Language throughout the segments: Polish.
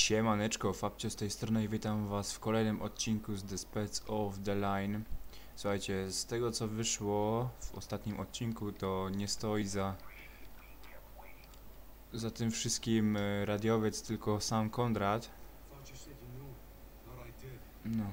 Siemaneczko, Fabcio z tej strony i witam was w kolejnym odcinku z The Spec of the Line. Słuchajcie, z tego co wyszło w ostatnim odcinku, to nie stoi za tym wszystkim radiowiec, tylko sam Konrad. No.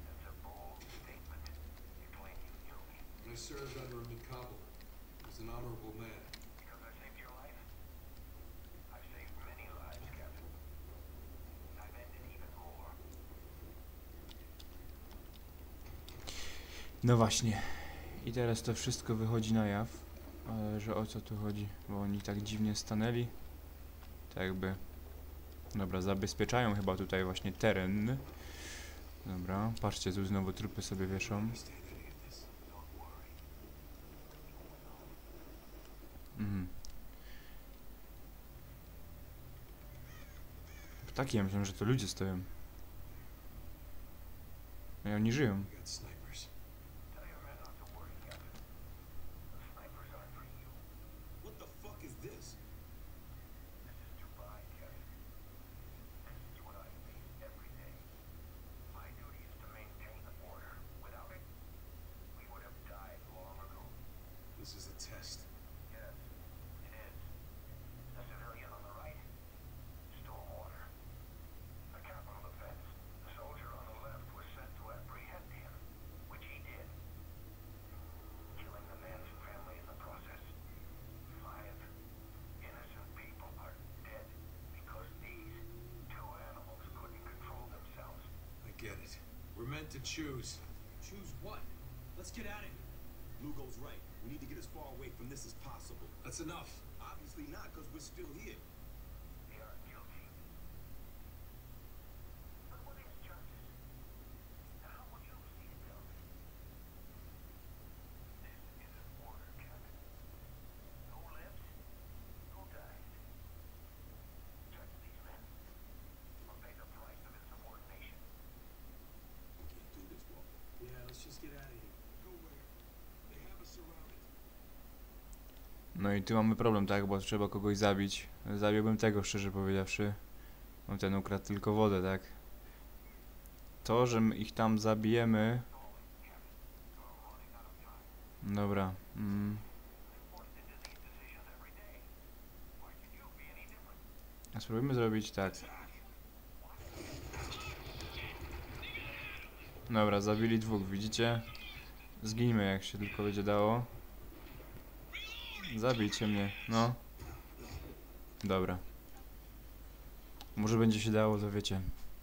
No właśnie. I teraz to wszystko wychodzi na jaw. Ale że o co tu chodzi? Bo oni tak dziwnie stanęli. Tak jakby... Dobra, zabezpieczają chyba tutaj właśnie teren. Dobra, patrzcie, tu znowu trupy sobie wieszą. Takie, ja myślałem, że to ludzie stoją. No i oni żyją. This is a test. Yes, it is. The civilian on the right, Stillwater. The capital defense. The soldier on the left was sent to apprehend him, which he did, killing the man's family in the process. 5 innocent people are dead because these 2 animals couldn't control themselves. I get it. We're meant to choose. Choose what? Let's get at it. Lugo's right. We need to get as far away from this as possible. That's enough. Obviously not, because we're still here. They are guilty. But what is justice? And how would you see it, Bill? This is an order, Captain. Who lives? Who dies? Judge these men. Or pay the price of insubordination. We can't do this, Walker. Yeah, let's just get out of here. Go where? They have us surrounded. No i tu mamy problem, tak, bo trzeba kogoś zabić. Zabiłbym tego, szczerze powiedziawszy. No ten ukradł tylko wodę, tak. To, że my ich tam zabijemy... Dobra. A spróbujmy zrobić tak. Dobra, zabili 2, widzicie? Zginimy, jak się tylko będzie dało. Zabijcie mnie, no. Dobra. Może będzie się dało, to wiecie,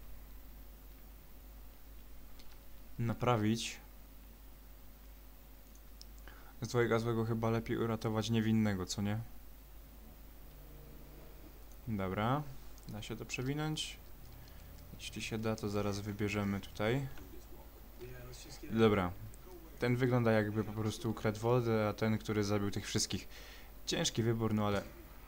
naprawić. Z twojego złego chyba lepiej uratować niewinnego, co nie? Dobra. Da się to przewinąć? Jeśli się da, to zaraz wybierzemy tutaj. Dobra. Ten wygląda jakby po prostu ukradł wodę, a ten, który zabił tych wszystkich. Ciężki wybór, no ale...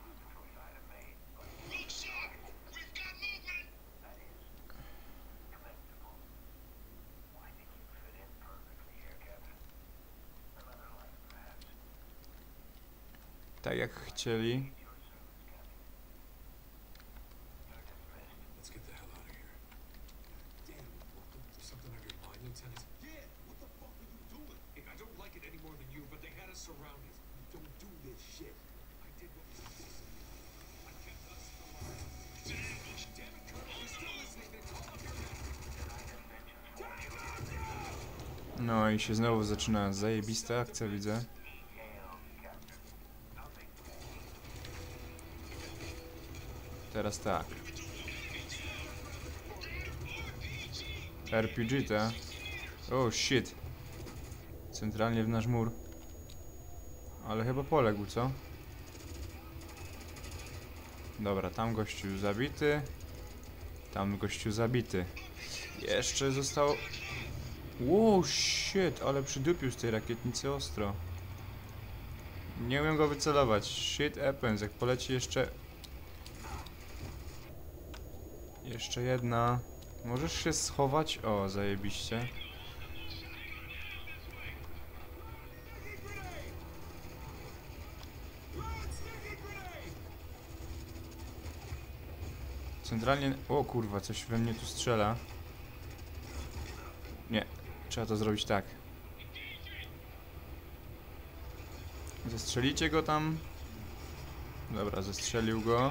Tak jak chcieli. Let's get the hell out of here. Damn, Walker. There's something on your mind, Lieutenant? Yeah, what the fuck are you doing? Hey, I don't like it any more than you, but they had us surrounded. Don't do this shit. I did what was necessary. I kept us alive. It's an ambush. Damn it, Colonel. You're still listening. They call up your name. No i się znowu zaczyna zajebista akcja, widzę. Teraz tak. RPG, ta? Oh shit. Centralnie w nasz mur. Ale chyba poległ, co? Dobra, tam gościu zabity. Tam gościu zabity. Jeszcze zostało... Wow, shit, ale przydupił z tej rakietnicy ostro. Nie umiem go wycelować. Shit happens, jak poleci jeszcze... Jeszcze jedna. Możesz się schować? O, zajebiście. Centralnie... O kurwa, coś we mnie tu strzela. Nie, trzeba to zrobić tak. Zestrzelicie go tam. Dobra, zestrzelił go.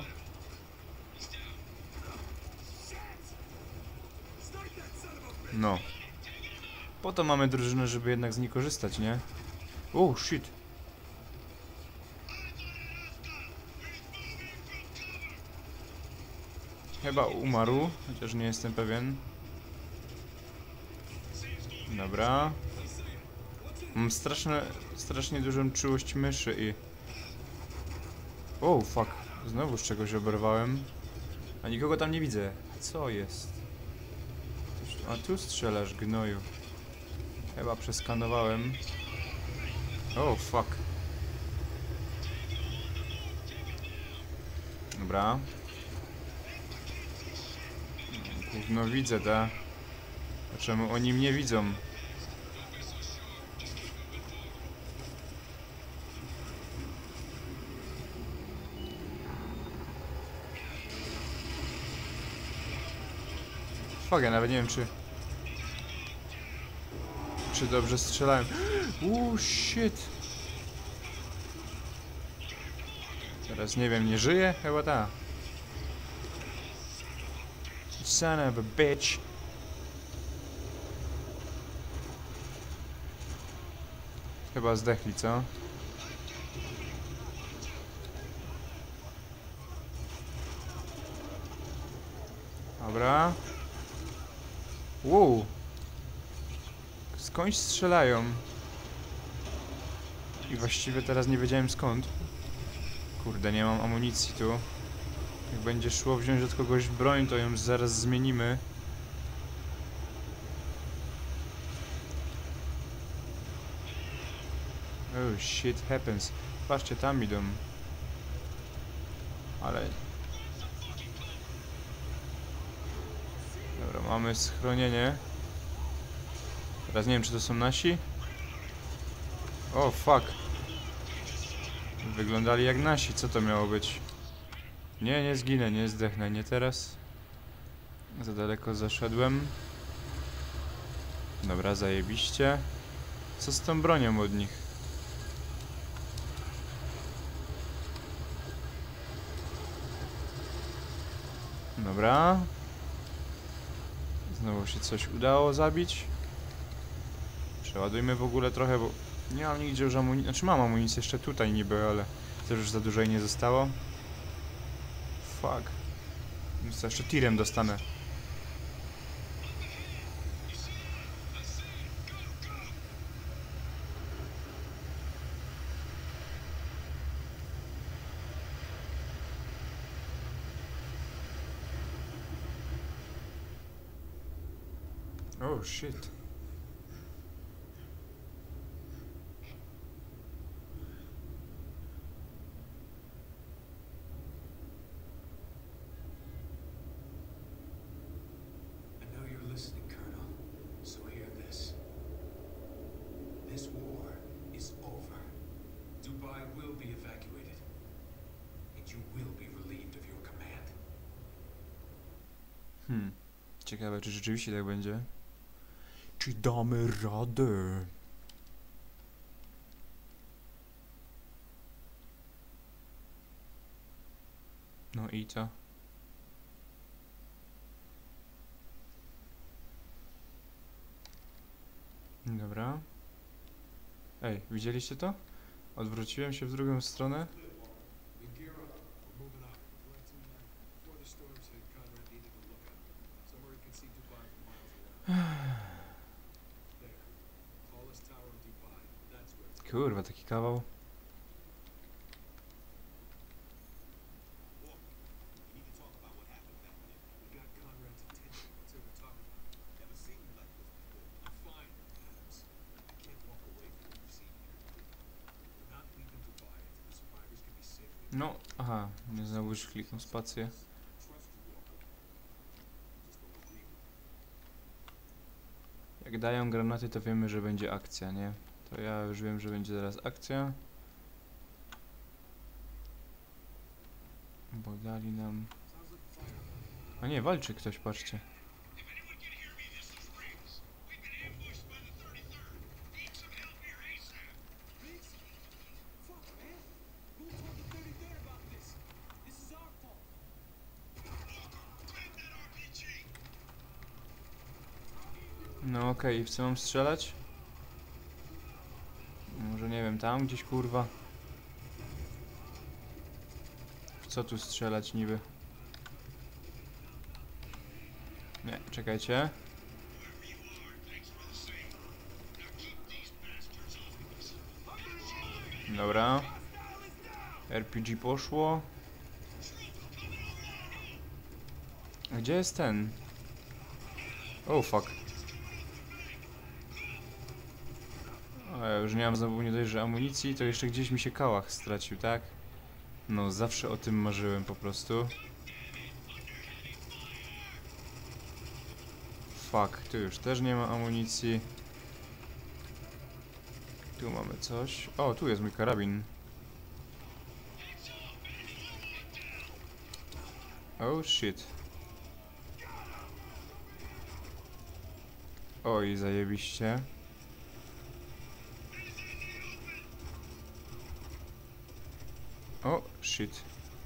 No. Po to mamy drużynę, żeby jednak z niej korzystać, nie? Oh, shit. Chyba umarł, chociaż nie jestem pewien. Dobra. Mam strasznie dużą czułość myszy i... Oh, fuck. Znowu z czegoś oberwałem. A nikogo tam nie widzę. Co jest? A tu strzelasz, gnoju. Chyba przeskanowałem. Oh, fuck. Dobra. Gówno widzę, ta. A czemu oni mnie widzą? Fuck, ja nawet nie wiem, czy dobrze strzelałem. Shit. Teraz nie wiem, nie żyje? Chyba ta. Son of a bitch. Chyba zdechli, co? Dobra. Wow. Skądś strzelają. I właściwie teraz nie wiedziałem skąd. Kurde, nie mam amunicji tu. Jak będzie szło wziąć od kogoś broń, to ją zaraz zmienimy. Oh shit happens. Patrzcie, tam idą. Ale... Dobra, mamy schronienie. Teraz nie wiem, czy to są nasi? O, fuck. Wyglądali jak nasi, co to miało być? Nie, nie zginę, nie zdechnę, nie teraz. Za daleko zaszedłem. Dobra, zajebiście. Co z tą bronią od nich? Dobra. Znowu się coś udało zabić. Przeładujmy w ogóle trochę, bo nie mam nigdzie już amunicji. Znaczy mam amunicję jeszcze tutaj niby, ale też już za dużo jej nie zostało. Fuck. Jeszcze tirem dostanę. Oh shit. I know you're listening, Colonel. So hear this. This war is over. Dubai will be evacuated. And you will be relieved of your command. Ciekawe, czy rzeczywiście tak będzie. Czy damy radę? No i co? Dobra. Ej, widzieliście to? Odwróciłem się w drugą stronę. We gear up. We're moving out. Before the storms hit, Conrad needed a lookout. Somewhere he can see Dubai from miles away. There. Tallest tower in Dubai. That's where it's Kurwa, taki kawał. Walker, we need to talk about what happened back there. We got Conrad's attention. What's there to talk about? Never seen you like this before. I'm fine, Adams. I can't walk away from what you've seen here. We're not leaving Dubai until the survivors can be safely. No, aha, nie znowu już kliknął spację. Trust you, Walker. Just don't believe me. Jak dają granaty, to wiemy, że będzie akcja, nie? To ja już wiem, że będzie zaraz akcja. Bo dali nam... A nie, walczy ktoś, patrzcie. If anyone can hear me, this is Riggs. We've been ambushed by the 33rd. Need some help here ASAP. Riggs? Fuck, man. Who told the 33rd about this? This is our fault. Plant that RPG. No okej, i w co mam strzelać? Może nie wiem, tam gdzieś kurwa. W co tu strzelać niby? Nie, czekajcie. Dobra. RPG poszło. A gdzie jest ten? Oh fuck. A ja już nie mam znowu nie dość, że amunicji, to jeszcze gdzieś mi się kałach stracił, tak? No, zawsze o tym marzyłem po prostu. Fuck, tu już też nie ma amunicji. Tu mamy coś. O, tu jest mój karabin. Oh shit. Oj, zajebiście. O, shit.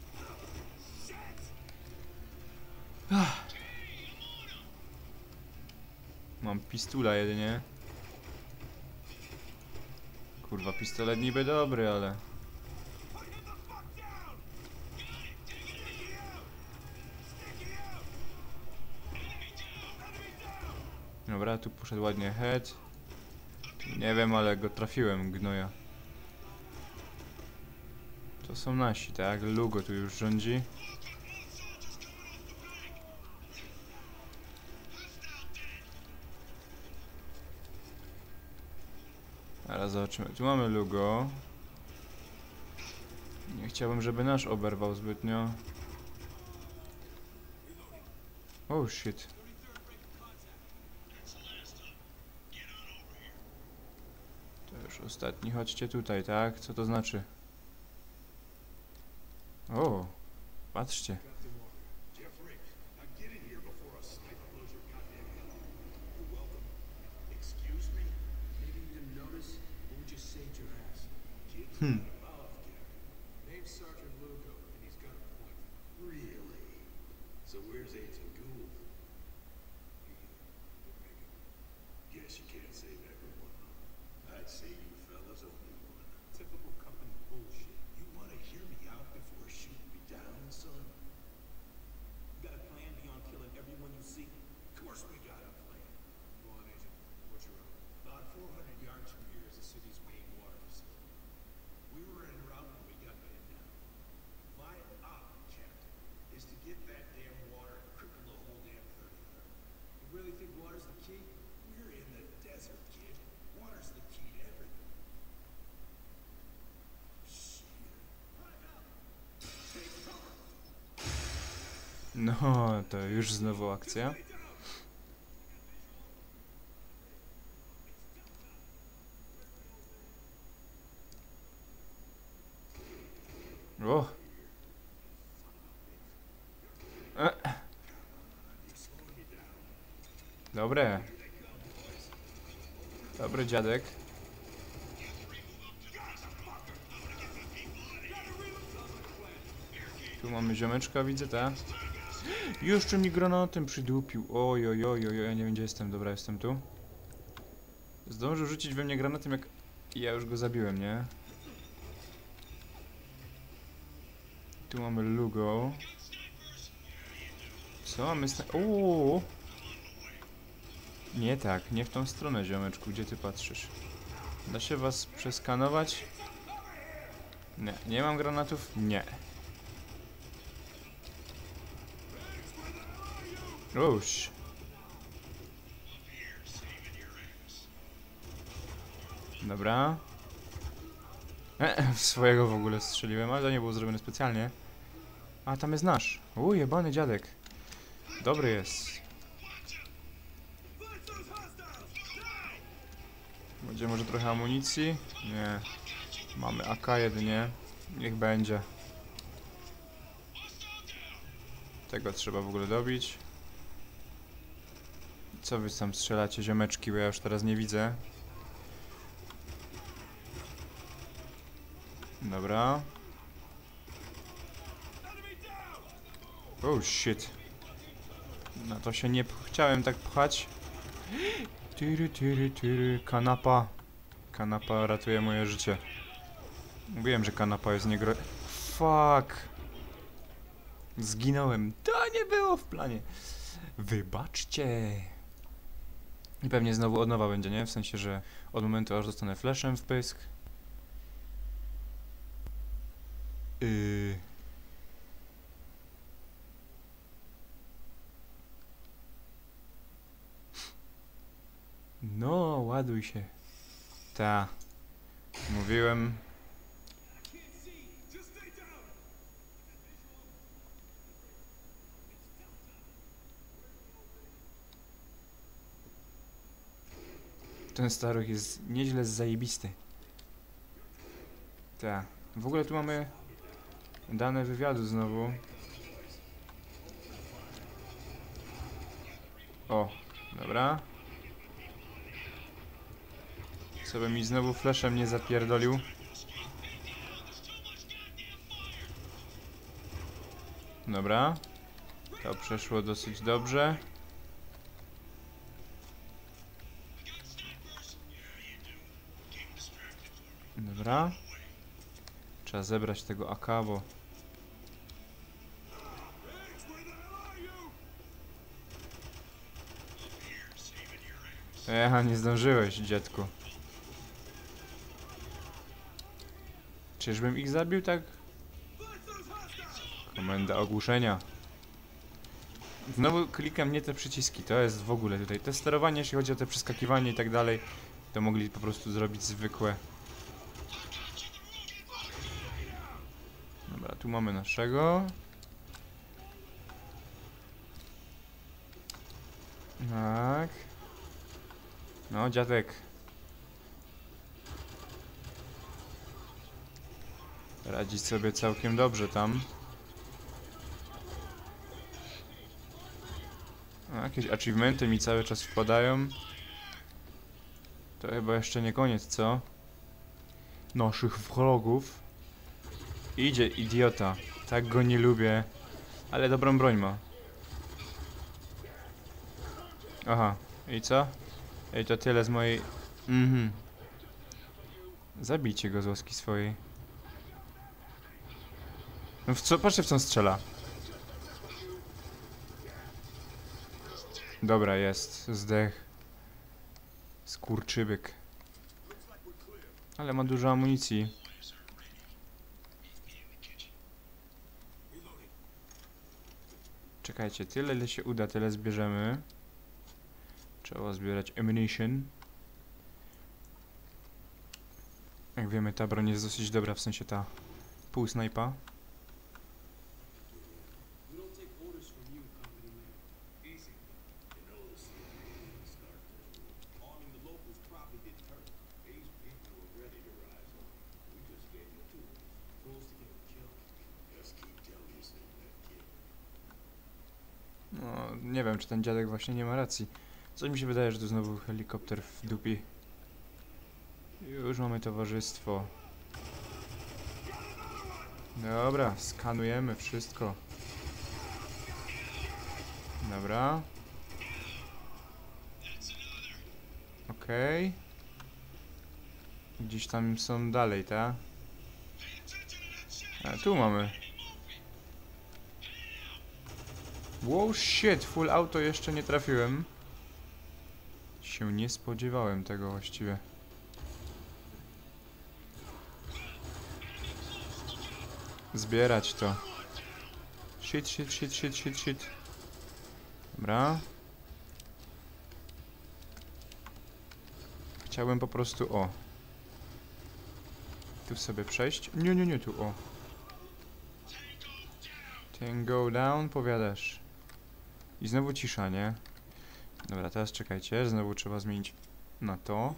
Mam pistula jedynie. Kurwa, pistolet niby dobry, ale... Dobra, tu poszedł ładnie head. Nie wiem, ale go trafiłem, gnoja. To są nasi, tak? Lugo tu już rządzi. Teraz zobaczymy. Tu mamy Lugo. Nie chciałbym, żeby nasz oberwał zbytnio. Oh shit. To już ostatni. Chodźcie tutaj, tak? Co to znaczy? O, patrzcie. Captain Walker. Jeff Riggs. Now get in here before a sniper blows your goddamn head off. You're welcome. Excuse me? Maybe you didn't notice, but we just saved your ass. Kids got a mouth, Captain. Name's Sergeant Lugo, and he's got a point. Really? So where's Agent Gould? Guess you can't save everyone. I'd save you fellas only one. Typical company bullshit. You want to hear me out before shooting me down, son? You got a plan beyond killing everyone you see? Of course we got a plan. Go on, Agent. What's your own? About 400 yards from here is the city's main water facility. We were en route when we got pinned down. My objective is to get that damn water and cripple the whole damn 33rd. You really think water's the key? We're in the desert, kid. Water's the key to everything. Shit. Take cover. No, to już znowu akcja. O! Dobre. Dobry dziadek. Tu mamy ziomeczka, widzę, tak? Jeszcze mi granatem przydupił. Oj, oj, oj, oj, ja nie wiem gdzie jestem. Dobra, jestem tu. Zdążył rzucić we mnie granatem, jak ja już go zabiłem, nie? Tu mamy Lugo. Co mamy Uuu. Nie tak, nie w tą stronę, ziomeczku, gdzie ty patrzysz? Da się was przeskanować? Nie, nie mam granatów? Nie. Uż. Dobra. W swojego w ogóle strzeliłem, ale to nie było zrobione specjalnie. A, tam jest nasz. Jebany dziadek. Dobry jest. Będzie może trochę amunicji? Nie. Mamy AK jedynie. Niech będzie. Tego trzeba w ogóle dobić. Co wy tam strzelacie, ziomeczki, bo ja już teraz nie widzę. Dobra. Oh shit. No to się nie chciałem tak pchać. Kanapa. Kanapa ratuje moje życie. Mówiłem, że kanapa jest niegro... Fuck. Zginąłem. To nie było w planie. Wybaczcie. I pewnie znowu od nowa będzie, nie? W sensie, że od momentu aż dostanę flashem w pysk. No, ładuj się. Ta. Mówiłem. Ten staruch jest nieźle zajebisty. Ta. W ogóle tu mamy dane wywiadu znowu. O, dobra. Co by mi znowu flashem nie zapierdolił. Dobra. To przeszło dosyć dobrze. Dobra. Trzeba zebrać tego AK, bo... Nie zdążyłeś, dziadku. Czyżbym ich zabił tak? Komenda ogłuszenia. Znowu klikam nie te przyciski, to jest w ogóle tutaj. Te sterowanie, jeśli chodzi o te przeskakiwanie i tak dalej, to mogli po prostu zrobić zwykłe. Dobra, tu mamy naszego. Tak. No, dziadek. Radzi sobie całkiem dobrze tam. A, jakieś achievementy mi cały czas wpadają. To chyba jeszcze nie koniec, co? Naszych wrogów. Idzie idiota. Tak go nie lubię. Ale dobrą broń ma. Aha. I co? Ej, to tyle z mojej... Zabijcie go z łaski swojej. No w co? Patrzcie, w co on strzela. Dobra, jest. Zdech. Skurczybyk. Ale ma dużo amunicji. Czekajcie, tyle ile się uda, tyle zbierzemy. Trzeba zbierać ammunition. Jak wiemy, ta broń jest dosyć dobra, w sensie ta pół snajpa. No, nie wiem, czy ten dziadek właśnie nie ma racji. Coś mi się wydaje, że to znowu helikopter w dupi. Już mamy towarzystwo. Dobra, skanujemy wszystko. Dobra. Okej. Gdzieś tam są dalej, tak? A tu mamy. Wow, shit, full auto jeszcze nie trafiłem. Się nie spodziewałem tego właściwie. Zbierać to. Shit, shit, shit, shit, shit, shit. Dobra. Chciałbym po prostu, o. Tu sobie przejść. Nie, nie, nie, tu, o. Tango down, powiadasz. I znowu cisza, nie? Dobra, teraz czekajcie, znowu trzeba zmienić na to.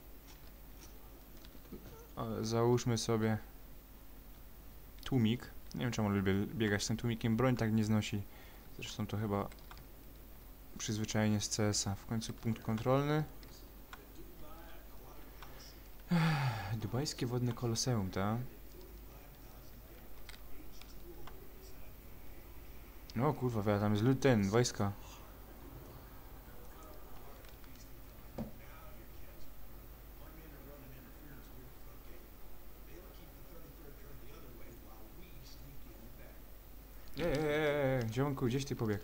Ale załóżmy sobie tłumik. Nie wiem, czemu lubię biegać z tym tłumikiem, broń tak nie znosi Zresztą to chyba przyzwyczajenie z CS-a. W końcu punkt kontrolny. Dubajskie wodne koloseum, tak? No kurwa, tam jest wojska. Ziołąku, gdzieś ty pobiegł?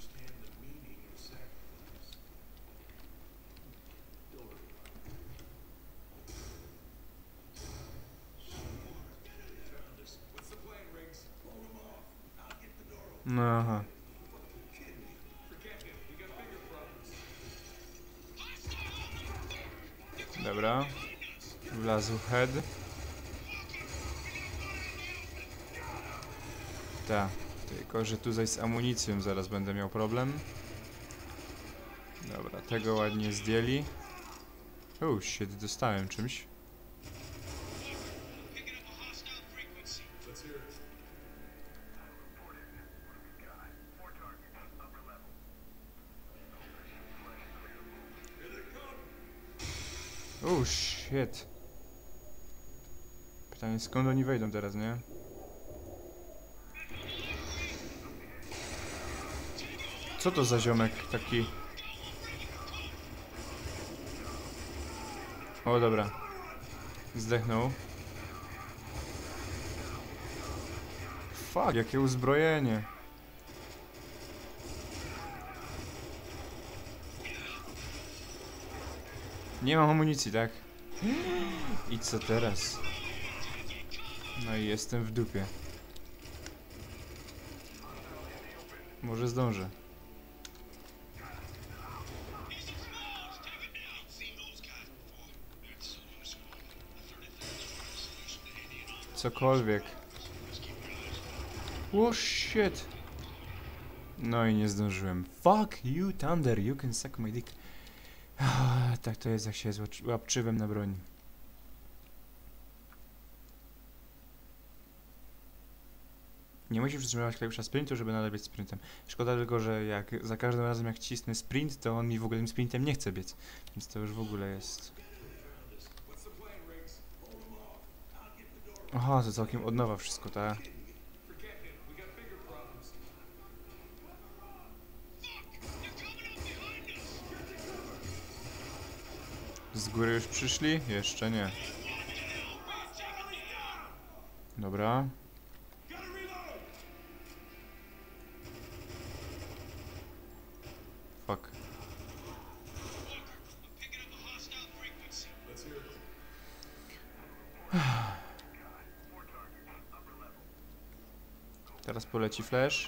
No aha. Dobra. Wlazł head. Tak. Tylko, że tutaj z amunicją zaraz będę miał problem. Dobra, tego ładnie zdjęli. Shit, dostałem czymś. Shit. Pytanie, skąd oni wejdą teraz, nie? Co to za ziomek taki? O, dobra. Zdechnął. Fuck, jakie uzbrojenie. Nie mam amunicji, tak? I co teraz? No i jestem w dupie. Może zdążę. Cokolwiek. Shit. No i nie zdążyłem. Fuck you, Thunder, you can suck my dick. Tak to jest, jak się jest łapczywem na broni. Nie musisz przytrzymywać klawisza sprintu, żeby nadal biec sprintem. Szkoda tylko, że jak za każdym razem jak cisnę sprint, to on mi w ogóle tym sprintem nie chce biec. Więc to już w ogóle jest... Aha, to całkiem od nowa wszystko, tak? Z góry już przyszli? Jeszcze nie. Dobra. Fuck. Teraz poleci flash.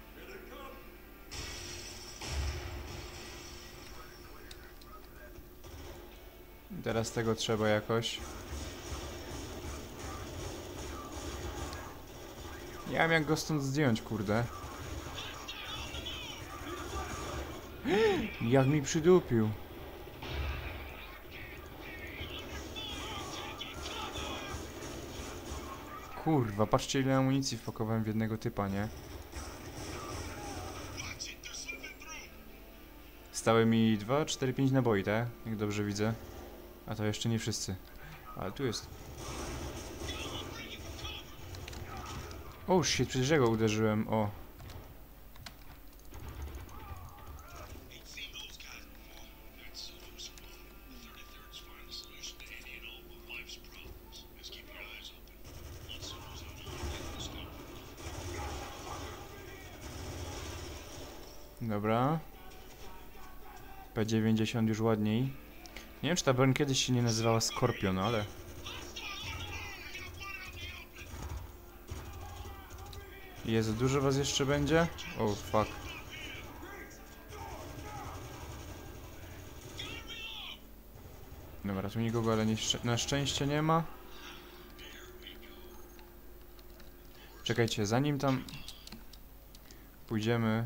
Teraz tego trzeba jakoś. Nie wiem, jak go stąd zdjąć, kurde. Jak mi przydupił. Kurwa, patrzcie, ile amunicji wpakowałem w jednego typa, nie? Stały mi 2, 4, 5 naboi, tak? Jak dobrze widzę. A to jeszcze nie wszyscy. Ale tu jest. Shit, przecież ja go uderzyłem, o. Dobra. P90 już ładniej. Nie wiem, czy ta broń kiedyś się nie nazywała Skorpion, ale... Jezu, dużo was jeszcze będzie? Fuck. Dobra, tu nikogo, ale na szczęście nie ma. Czekajcie, zanim tam... pójdziemy...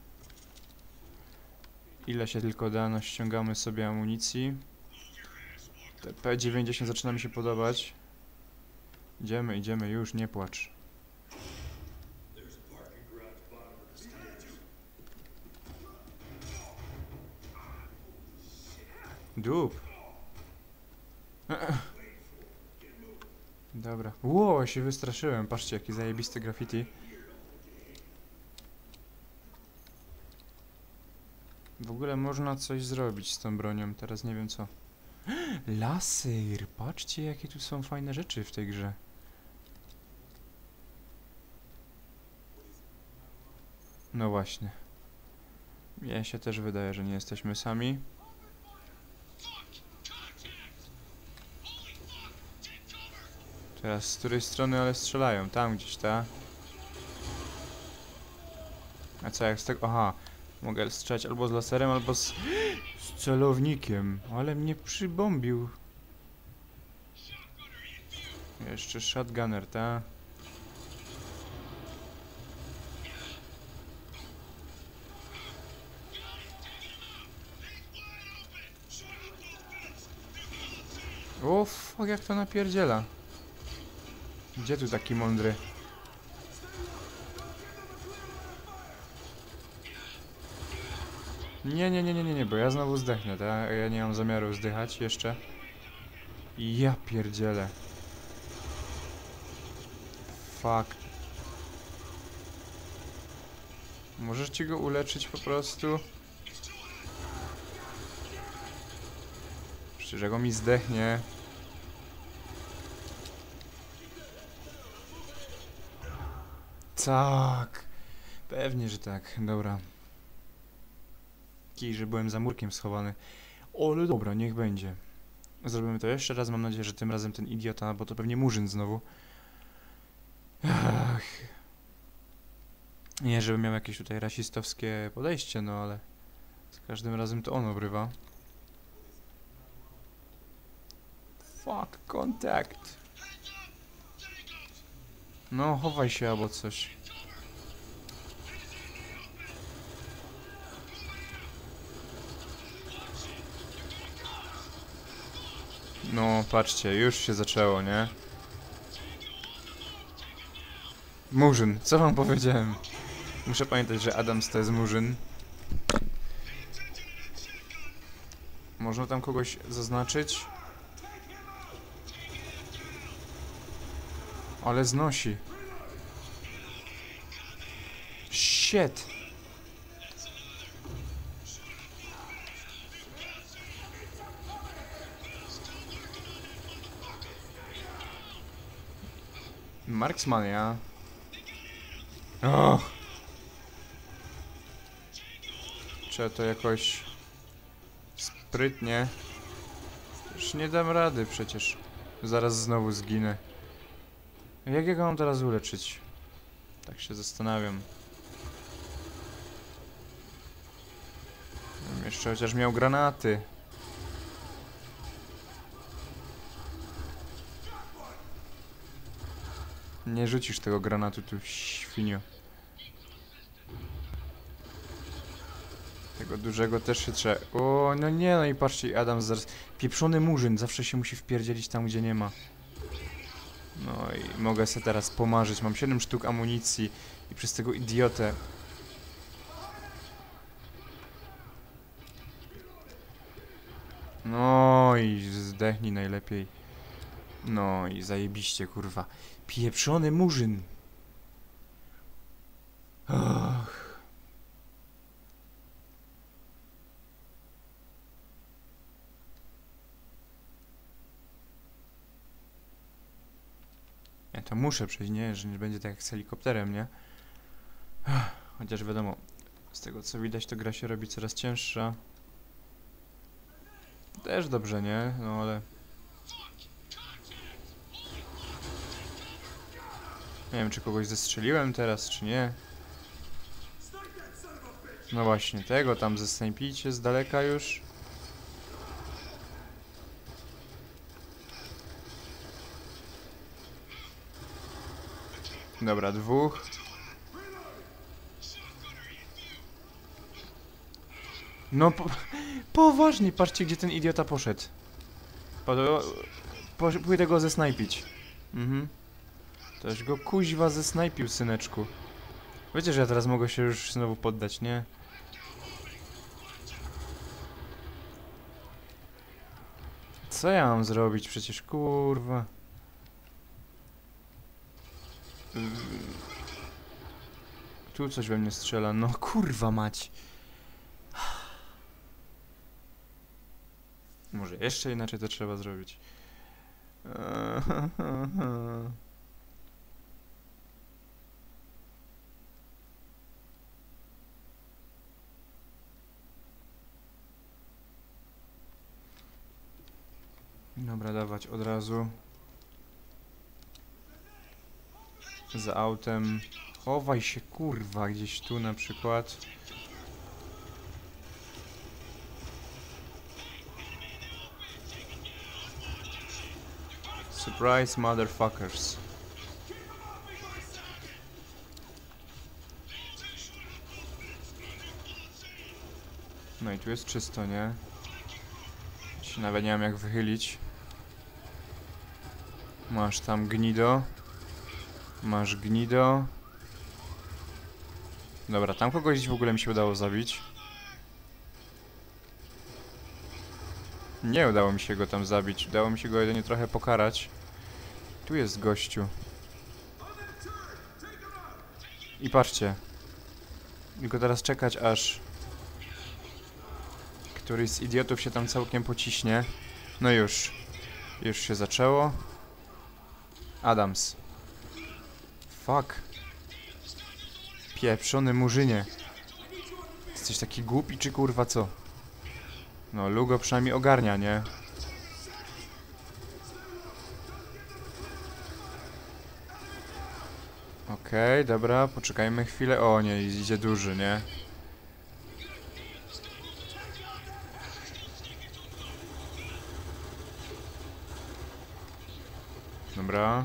Ile się tylko da, no ściągamy sobie amunicji. Te P90 zaczyna mi się podobać. Idziemy, już, nie płacz. Dup. Dobra. Ło, się wystraszyłem. Patrzcie, jaki zajebisty graffiti. W ogóle można coś zrobić z tą bronią. Teraz nie wiem co. Laser! Patrzcie, jakie tu są fajne rzeczy w tej grze. No właśnie. Mnie się też wydaje, że nie jesteśmy sami. Teraz z której strony, ale strzelają? Tam gdzieś, ta. A co jak z tego? Aha. Mogę strzelać albo z laserem, albo z celownikiem. Ale mnie przybombił. Jeszcze shotgunner, ta. O, fuck, jak to napierdziela. Gdzie tu taki mądry? Nie, bo ja znowu zdechnę, tak? Ja nie mam zamiaru zdychać jeszcze. Ja pierdzielę. Fuck. Możecie go uleczyć po prostu? Przecież jak on mi zdechnie. Tak. Pewnie, że tak. Dobra. Kij, że byłem za murkiem schowany. Ale dobra, niech będzie. Zrobimy to jeszcze raz. Mam nadzieję, że tym razem ten idiota, bo to pewnie Murzyn znowu. Ach. Nie, żebym miał jakieś tutaj rasistowskie podejście, no ale z każdym razem to on obrywa. Fuck, kontakt. No, chowaj się albo coś. No, patrzcie, już się zaczęło, nie? Murzyn, co wam powiedziałem? Muszę pamiętać, że Adams to jest Murzyn. Można tam kogoś zaznaczyć? Ale znosi. Shit! Marksman, ja. Och. Trzeba to jakoś sprytnie. Już nie dam rady przecież. Zaraz znowu zginę. Jak ja go mam teraz uleczyć? Tak się zastanawiam. Jeszcze chociaż miał granaty. Nie rzucisz tego granatu tu, świnio. Tego dużego też się trzeba... O, no nie, no i patrzcie, Adam zaraz... Pieprzony Murzyn zawsze się musi wpierdzielić tam, gdzie nie ma. No i mogę sobie teraz pomarzyć. Mam 7 sztuk amunicji i przez tego idiotę... No i zdechnij najlepiej. No i zajebiście, kurwa. Pieprzony Murzyn. Och. Ja to muszę przejść, nie? Że nie będzie tak jak z helikopterem, nie? Chociaż wiadomo, z tego co widać, to gra się robi coraz cięższa. Też dobrze, nie? No ale... Nie wiem, czy kogoś zestrzeliłem teraz, czy nie. No właśnie, tego tam zesnajpijcie z daleka już. Dobra, dwóch. No poważnie, patrzcie gdzie ten idiota poszedł. Pójdę go zesnajpić. Mhm. Toś go kuźwa zesnajpił, syneczku. Wiecie, że ja teraz mogę się już znowu poddać, nie? Co ja mam zrobić? Przecież kurwa. Tu coś we mnie strzela. No kurwa mać. Może jeszcze inaczej to trzeba zrobić. Dobra, dawać od razu. Za autem. Chowaj się kurwa gdzieś tu na przykład. Surprise motherfuckers. No i tu jest czysto, nie? Się nawet nie wiem jak wychylić. Masz tam gnido. Masz gnido. Dobra, tam kogoś w ogóle mi się udało zabić. Nie udało mi się go tam zabić. Udało mi się go jedynie trochę pokarać. Tu jest gościu. I patrzcie. Tylko teraz czekać aż któryś z idiotów się tam całkiem pociśnie. No już. Już się zaczęło. Adams. Fuck. Pieprzony murzynie. Jesteś taki głupi czy kurwa co? No Lugo przynajmniej ogarnia, nie? Okej, dobra, poczekajmy chwilę. O nie, idzie duży, nie? Dobra.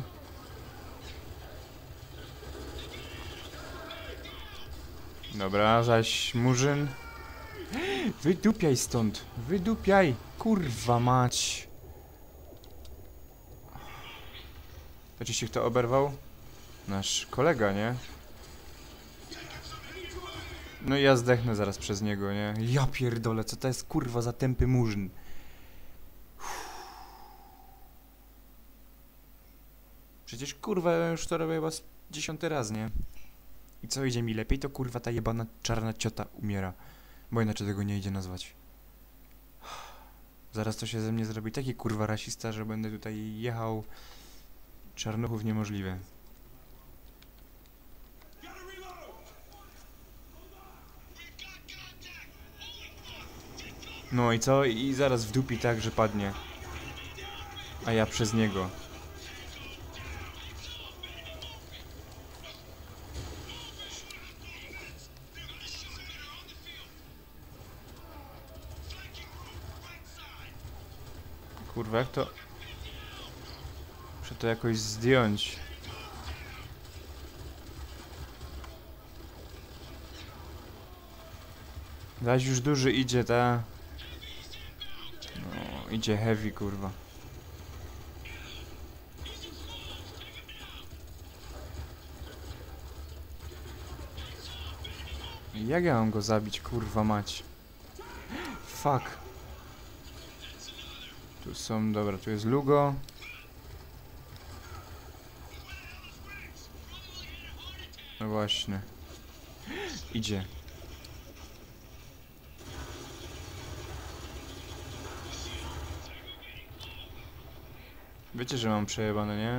Dobra, zaś murzyn. Wydupiaj stąd! Wydupiaj! Kurwa mać! Oczywiście kto oberwał? Nasz kolega, nie? No i ja zdechnę zaraz przez niego, nie? Ja pierdolę, co to jest kurwa za tępy murzyn? Przecież kurwa ja już to robię chyba 10 raz, nie? I co idzie mi lepiej, to kurwa ta jebana czarna ciota umiera. Bo inaczej tego nie idzie nazwać. Zaraz to się ze mnie zrobi taki kurwa rasista, że będę tutaj jechał czarnuchów niemożliwe. No i co? I zaraz wdupi tak, że padnie. A ja przez niego. Kurwa, jak to... Muszę to jakoś zdjąć. Zaś już duży idzie, ta... No, idzie heavy, kurwa. Jak ja mam go zabić, kurwa mać? Fuck. Tu są, dobra, tu jest Lugo. No właśnie. Idzie. Wiecie, że mam przejebane, nie?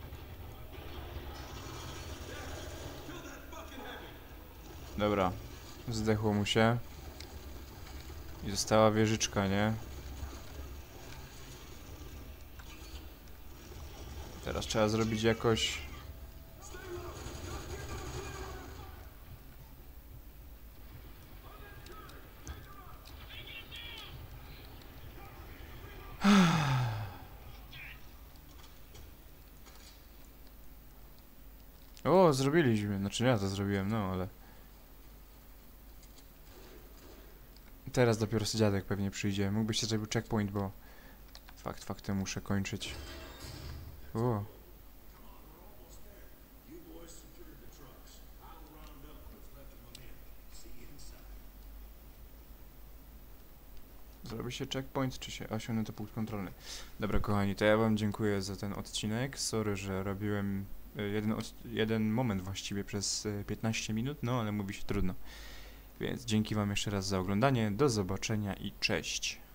Dobra. Zdechło mu się. I została wieżyczka, nie? Teraz trzeba zrobić jakoś... O, zrobiliśmy. Znaczy ja to zrobiłem, no ale... Teraz dopiero dziadek pewnie przyjdzie. Mógłbyś się zrobił checkpoint, bo... Faktem muszę kończyć. O. Zrobi się checkpoint, czy się osiągnięto punkt kontrolny? Dobra, kochani, to ja wam dziękuję za ten odcinek. Sorry, że robiłem jeden moment właściwie przez 15 minut, no ale mówi się trudno. Więc dzięki wam jeszcze raz za oglądanie. Do zobaczenia i cześć.